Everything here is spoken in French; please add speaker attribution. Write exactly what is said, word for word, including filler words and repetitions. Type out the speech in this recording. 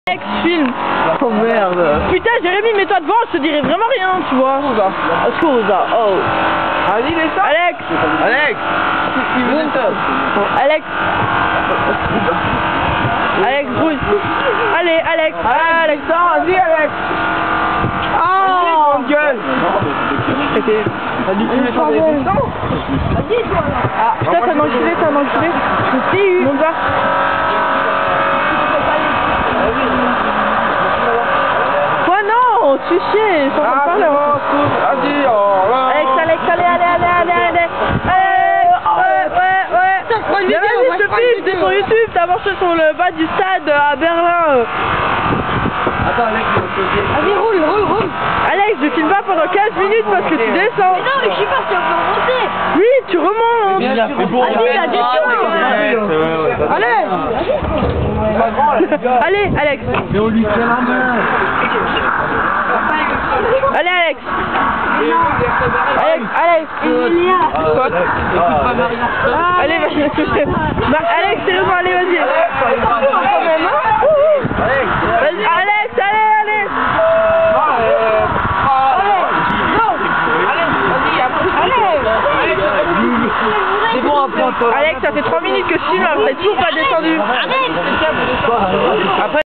Speaker 1: Alex, film.
Speaker 2: Oh merde.
Speaker 1: Putain, Jérémy, mets-toi devant, je te dirai vraiment rien, tu vois. Scusa, oh.
Speaker 2: Allez, laisse ça.
Speaker 1: Alex.
Speaker 2: Alex.
Speaker 1: Alex. Alex, brouille. Allez, Alex. Alex.
Speaker 2: Vas-y, Alex.
Speaker 1: Oh.
Speaker 2: Grande gueule. T'as dit que tu mettais des distants.
Speaker 1: Ah, putain, t'as un enculé, t'as un enculé. Je t'ai eu. Monte va. Quoi, non, tu chier, ils sont en train de parler.
Speaker 2: Vas-y, oh là.
Speaker 1: Alex, Alex, allez, allez, allez, allez, allez. Allez, ouais, ouais, ouais. Mais vas-y, je te filme, t'es sur YouTube, t'as marché sur le bas du stade à Berlin.
Speaker 2: Attends, Alex, il va te dire.
Speaker 3: Vas-y, roule, roule, roule.
Speaker 1: Alex, je filme pas pendant quinze minutes parce que tu descends.
Speaker 3: Mais non, mais je sais pas si on peut remonter.
Speaker 1: Oui, tu remontes.
Speaker 2: Il a fait beau.
Speaker 3: Vas-y, la gestion.
Speaker 1: Allez. Allez, Alex.
Speaker 2: Mais on lui fait la main.
Speaker 1: Allez, Alex. Alex, Alex. Allez, vas-y. Bah, Alex, c'est le bon, allez, vas-y. Vas-y, Alex, allez, allez.
Speaker 2: C'est bon, après,
Speaker 1: Alex, ça fait trois minutes que je filme, après toujours pas descendu.
Speaker 3: Arrête.
Speaker 1: Après